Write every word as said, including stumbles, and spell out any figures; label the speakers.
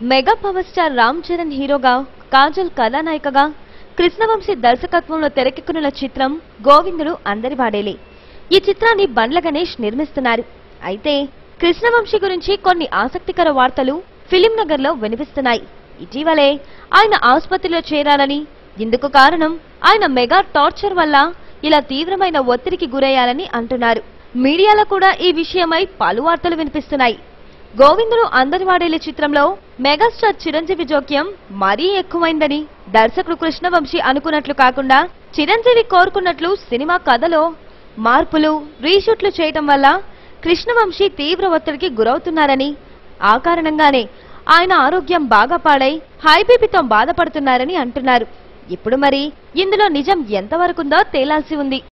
Speaker 1: Mega power star Ram Charan హీరోగా, కాజల్ కథానాయికగా, కృష్ణవంశీ దర్శకత్వంలో తెరకెక్కనున్న చిత్రం గోవిందుడు అందరి వాడేలే. ఈ చిత్రాన్ని బండ్ల గణేష్ నిర్మిస్తున్నారు. అయితే కృష్ణవంశీ గురించి కొన్ని ఆసక్తికర వార్తలు ఫిలిం నగర్ లో వినిపిస్తున్నాయి. ఇటీవలే ఆయన ఆసుపత్రిలో చేరాలని, ఇందుకు కారణం ఆయన మెగా టార్చర్ వల్ల ఇలా తీవ్రమైన ఒత్తిడికి గురయ్యాలని అంటున్నారు. మీడియాలో కూడా ఈ విషయమై పలు వార్తలు వినిపిస్తున్నాయి. గోవిందుడు అందరి వాడేలే చిత్రంలో మెగాస్టార్ చిరంజీవి జోక్యం మరీ ఎక్కువైందని, దర్శకుడు కృష్ణవంశీ అనుకున్నట్లు కాకుండా చిరంజీవి కోరుకున్నట్లు సినిమా కథలో మార్పులు, రీషూట్లు చేయటం వల్ల కృష్ణవంశీ తీవ్ర ఒత్తిడికి గురవుతున్నారని, ఆ కారణంగానే ఆయన ఆరోగ్యం బాగా పాడై హై బీపీతో బాధపడుతున్నారని అంటున్నారు. ఇప్పుడు మరి ఇందులో నిజం ఎంతవరకుందో తేలాల్సి ఉంది.